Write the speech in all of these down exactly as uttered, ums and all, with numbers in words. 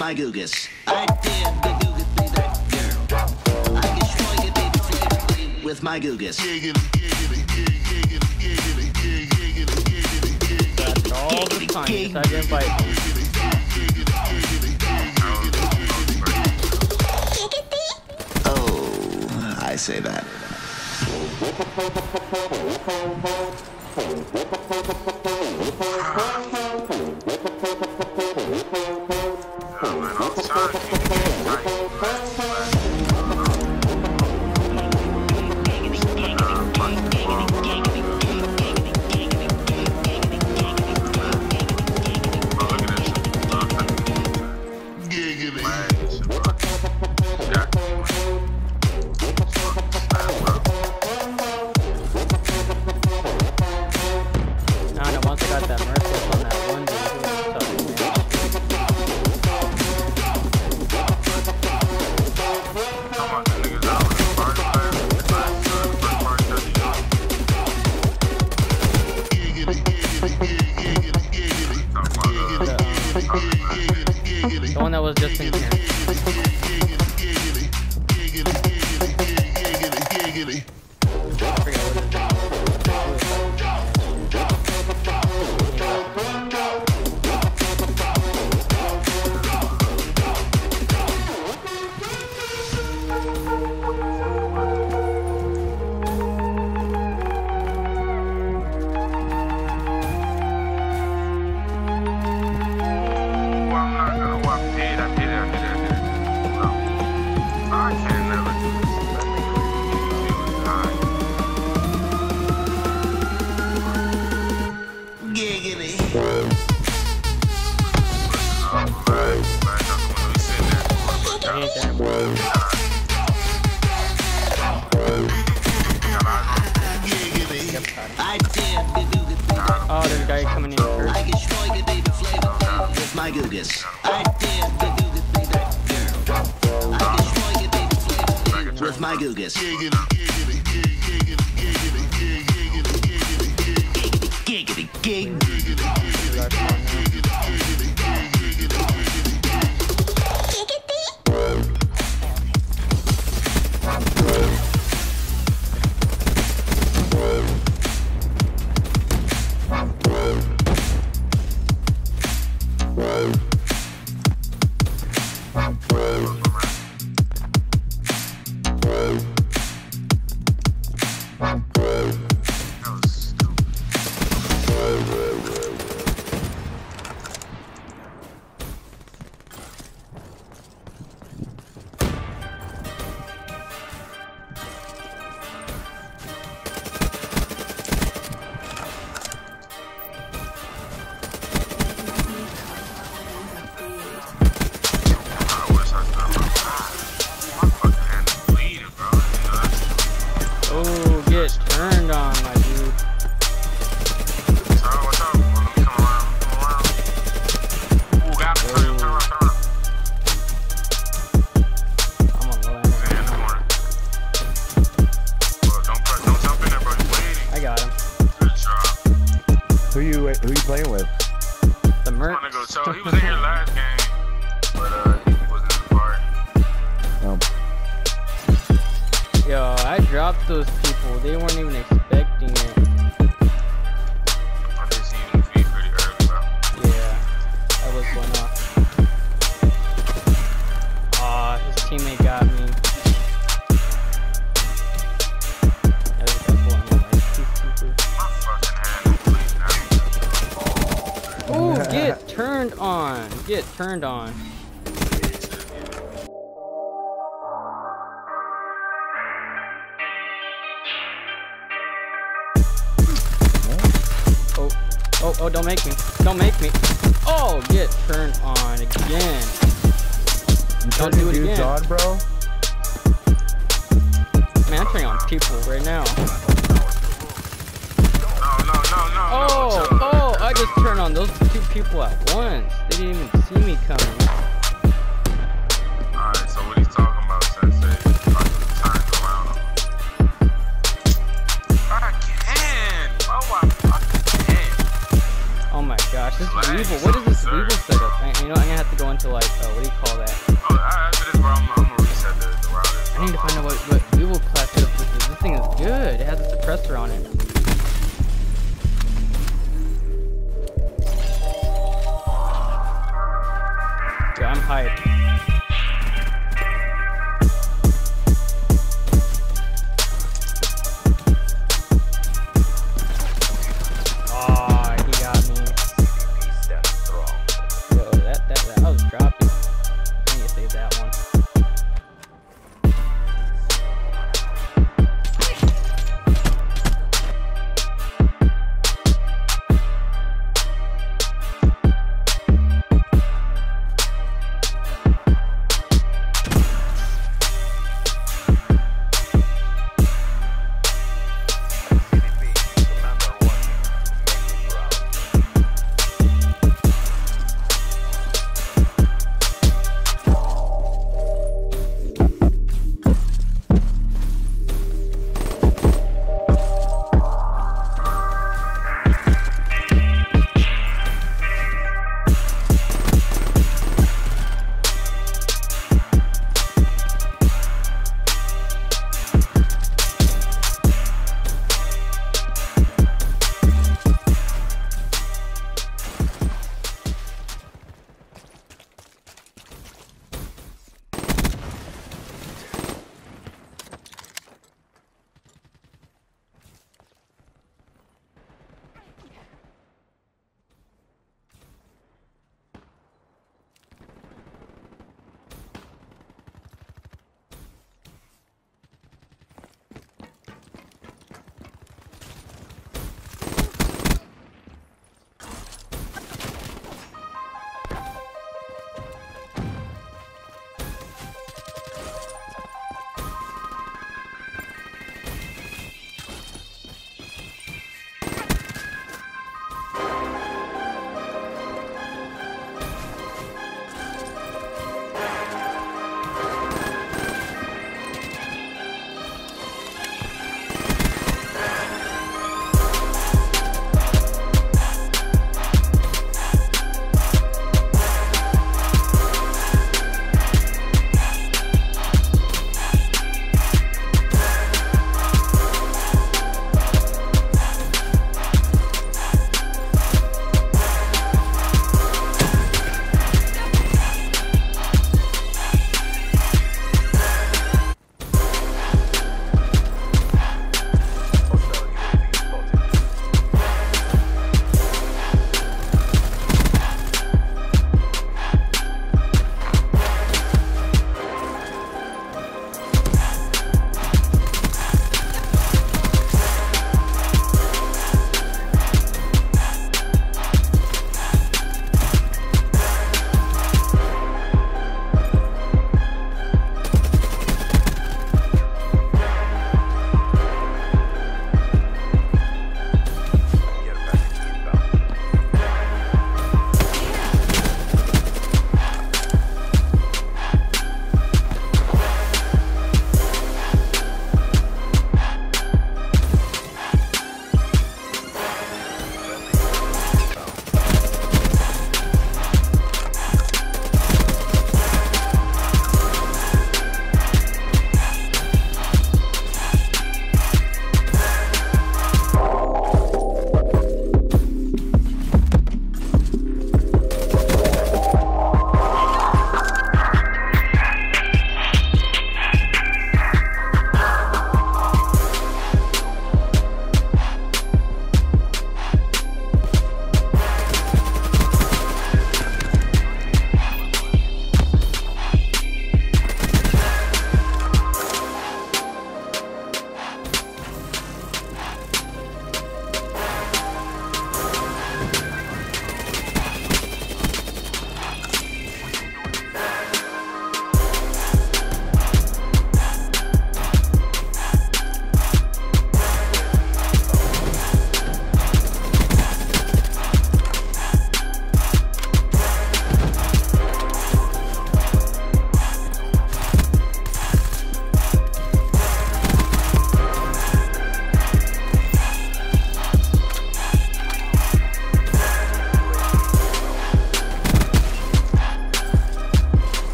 my googus. I did the googus be that girl. I destroy you, baby, flavor with my googus. That's all the time. I didn't invite you. Oh, I say that. The one that was just in here. Oh, there's a guy coming in first. I destroy you, baby, flavor with my googus. I did the googus be that girl. I destroy you, baby, flavor with my googus. Giggity, gig. Turned on, my dude. I got him. Who you who you playing with? The merc. So he was in here last game, but uh, he wasn't in the part. Um. Yo, I dropped those people. They weren't even expecting it. I did see you in the feed pretty early, bro. Yeah, that was going off. Aw, his teammate got me. Yeah, there's that boy. I'm like, two people. Ooh, get turned on. Get turned on. Oh, oh, don't make me. Don't make me. Oh, get turned on again. Don't do it again. On, bro? Man, I'm turning on people right now. No, no, no, no. Oh, no, oh, I just turned on those two people at once. They didn't even see me coming. Alright, so what he's talking about, Sensei, turns around. I can! Oh, I fucking can! Oh my gosh, this is evil. What is this evil setup? I, you know, I'm gonna have to go into like, uh, what do you call that? Oh, after this, bro, I'm, I'm gonna reset the, the router. I need to find out what, what Google class setup this is. This thing is good. It has a suppressor on it. Yeah, I'm hyped. Oh, he got me. Yo, that, that, that, I was dropping. I need to save that one.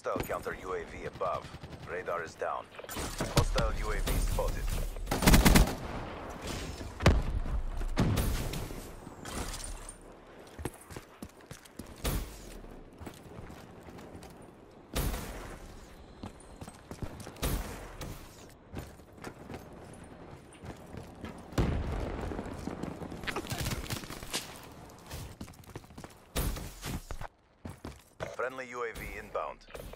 Hostile counter U A V above. Radar is down. Hostile U A V spotted. Friendly U A V inbound.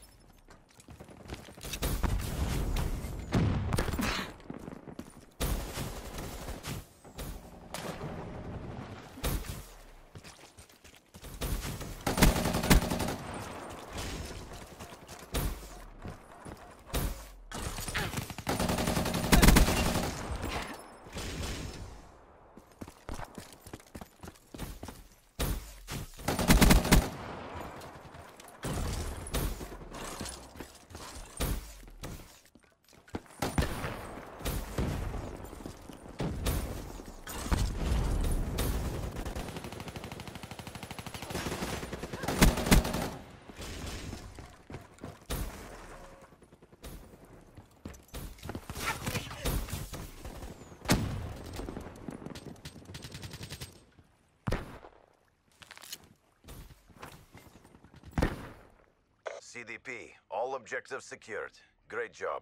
C D P, all objectives secured. Great job.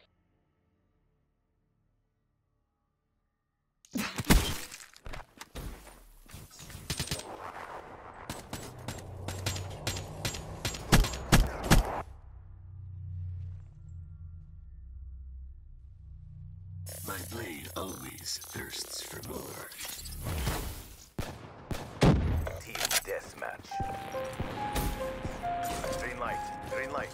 My blade always thirsts for more. Team deathmatch. Green light, green light.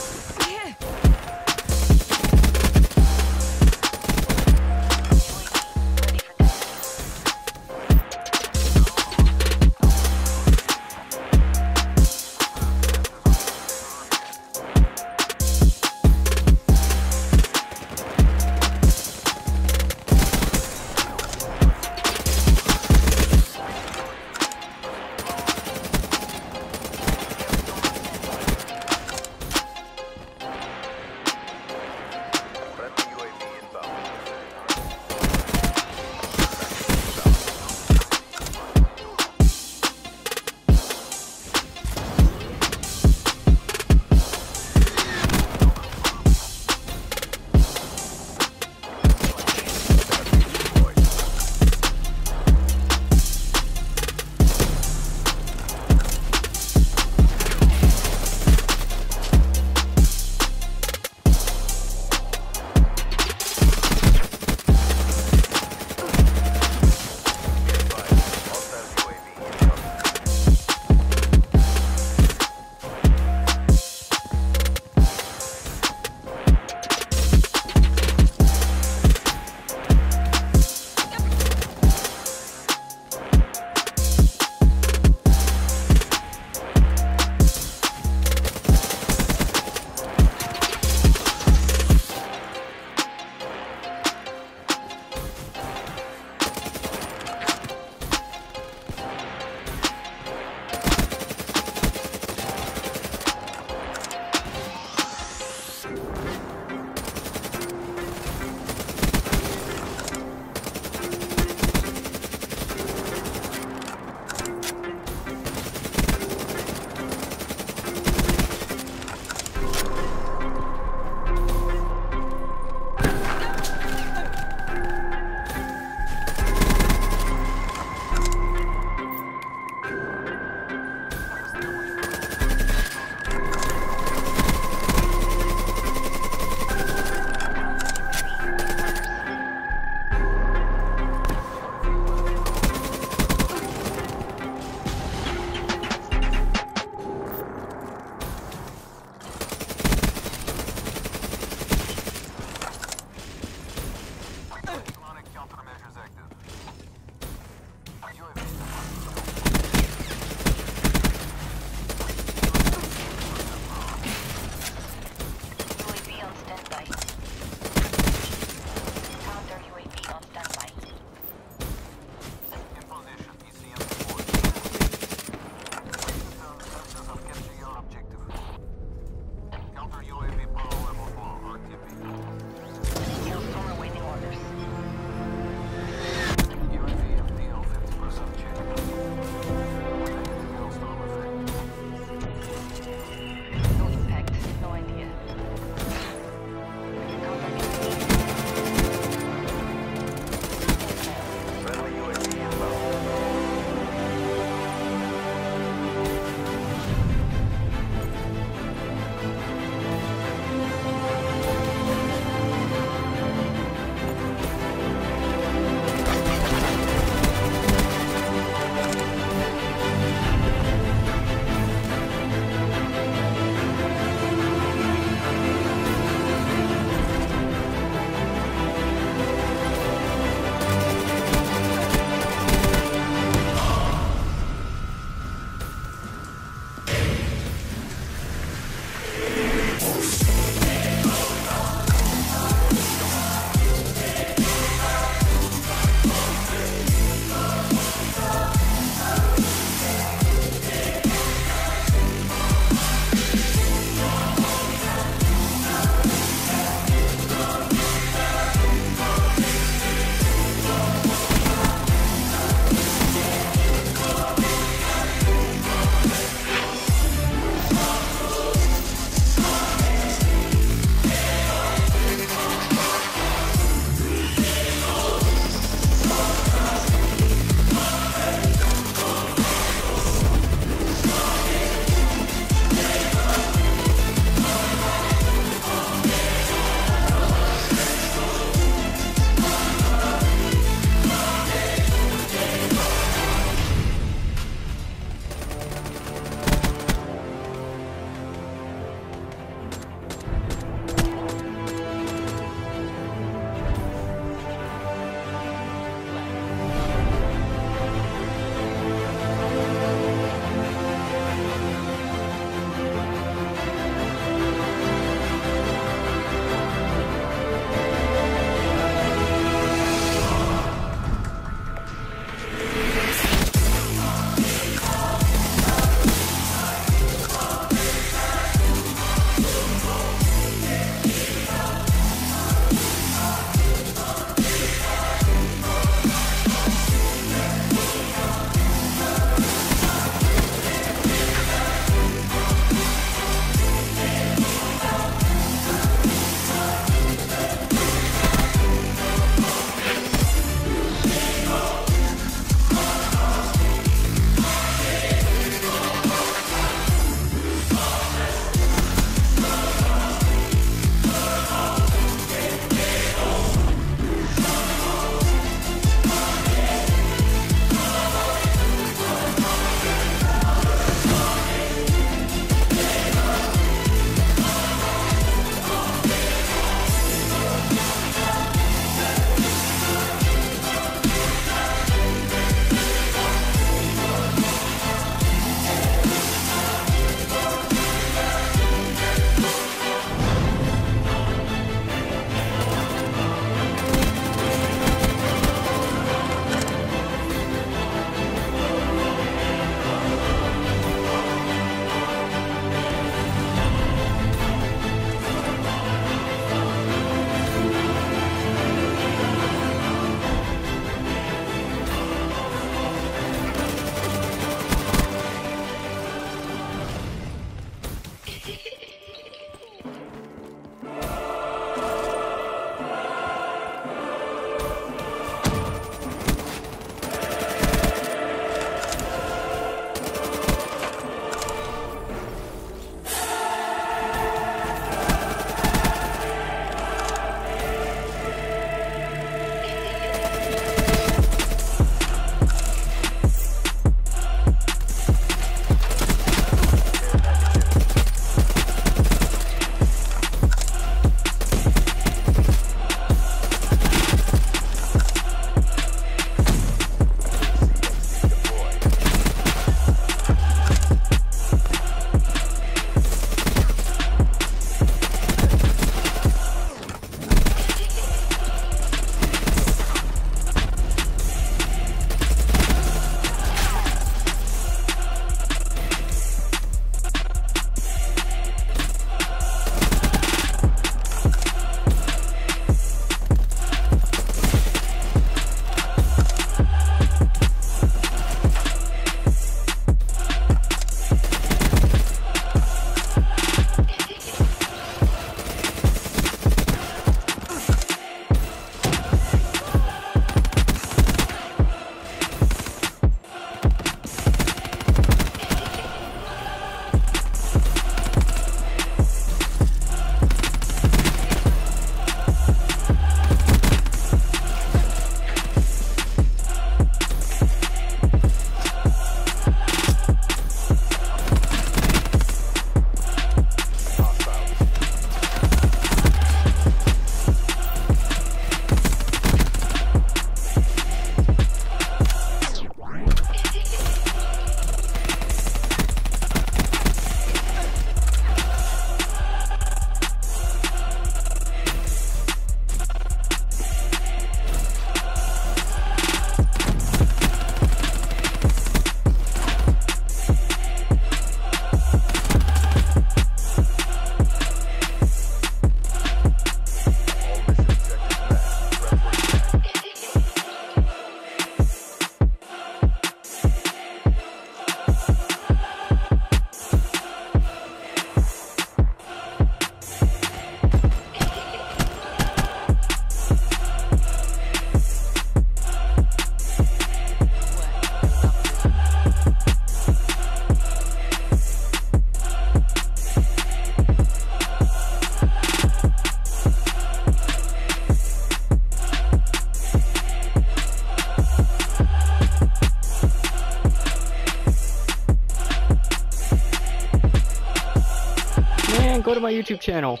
go to my YouTube channel.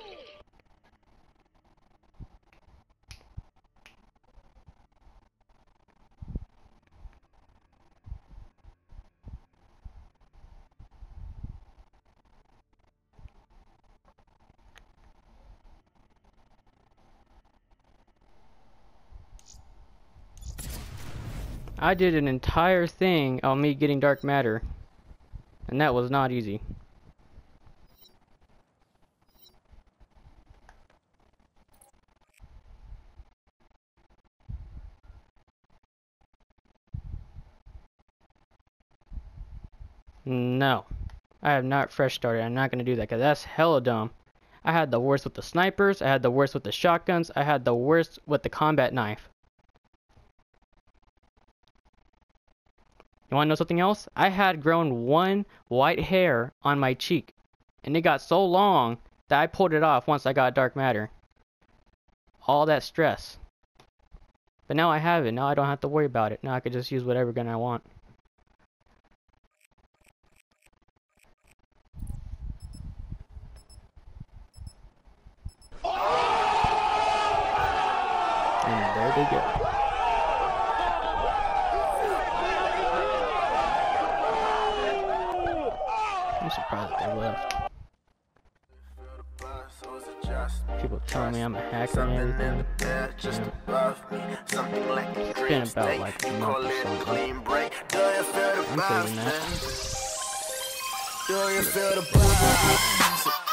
I did an entire thing on me getting dark matter, and that was not easy. No, I have not fresh started. I'm not going to do that because that's hella dumb. I had the worst with the snipers, I had the worst with the shotguns, I had the worst with the combat knife. You want to know something else? I had grown one white hair on my cheek, and it got so long that I pulled it off once I got dark matter. All that stress. But now I have it. Now I don't have to worry about it. Now I can just use whatever gun I want. And there they go. I'm surprised that they left. People telling me I'm a hacker and everything. Yeah. It's been about like a month or something. I'm saving that.